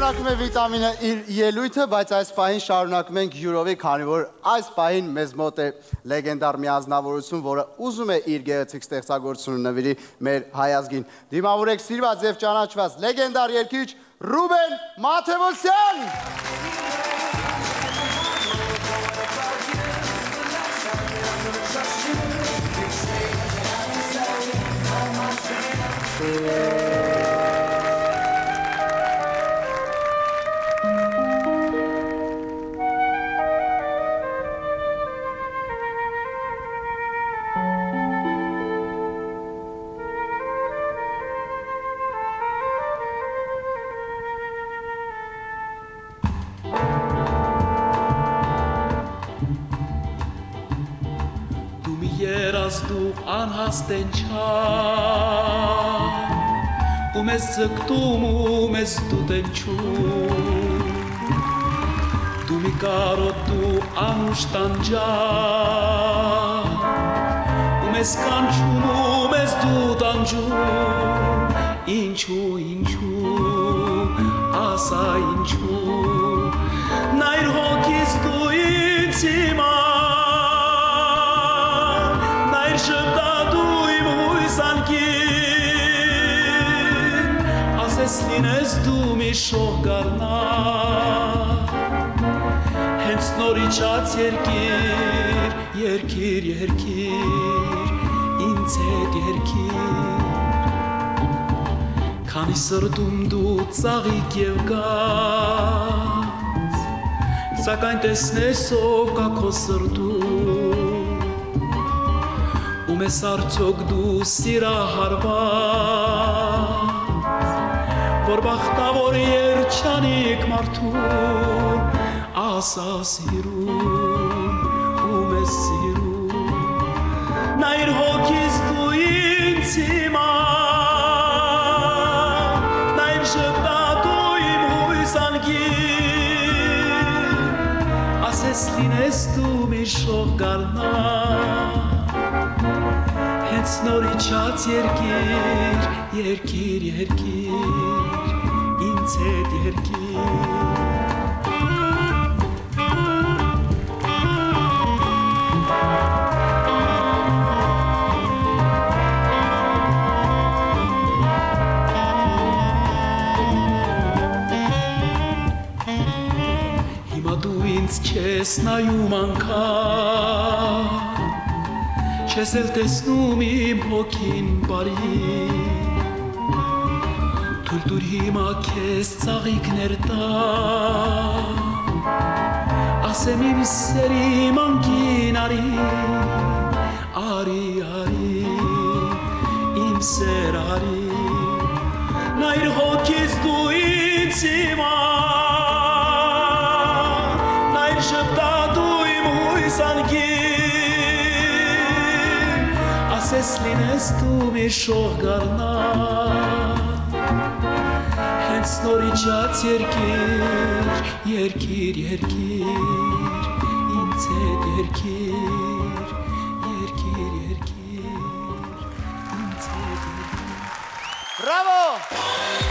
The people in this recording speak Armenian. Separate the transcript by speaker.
Speaker 1: Շարունակում է վիտամինը իր ելույթը, բայց այս պահին շարունակում ենք հյուրովի, քանի որ այս պահին մեզ մոտ է լեգենդար մի ազնվորություն, որը ուզում է իր գեղեցիկ ստեղծագործությունը նվիրի մեր հայազգին։ Դիմավորեք սիրված եւ ճանաչված լեգենդար երգիչ Ռուբեն Մաթևոսյան։
Speaker 2: Դու անհաստեն չար, ու մեզ ձգտում ու մեզ դու տենչում, դու մի կարոտ դու անուշ տանջար, ու մեզ կանչում ու մեզ դու տանջում, ինչու, ասա ինչու, նայր հոգիս դու ինձ հիմա, Լինես դու մի շող գարնար, հենց նորիչած երկիր, ինձ հետ երկիր, քանի սրտում դու ծաղիկ և գաց, սակայն տեսնես ով կա քո սրտում, ու մեզ արդյոք դու սիրահարված, որ բախտավոր երջանիկ մարդուն ասա սիրում ու մեզ սիրում, նայր հոգիս դու ինձ հիմա, նայր շպտատու իմ հույս անգին, ասես լինես դու մի շող գարնար, հենց նորիչած երկիր, ինձ հետ երկիր, հիմա դու ինձ չես նայում անգամ, չես էլ տեսնում իմ հոգին բարի, թույլ տուր հիմա քեզ ծաղիկներ տամ, ասեմ իմ սերի մանկին արի, իմ սեր արի, նայր հոգիս դու ինձ հիմա, նայր շպտատու իմ հույս անգին, ասես լինես դու մի շող գարնար, հենց նորիչած երկիր, ինձ հետ երկիր, ինձ հետ երկիր։
Speaker 1: Բրավո!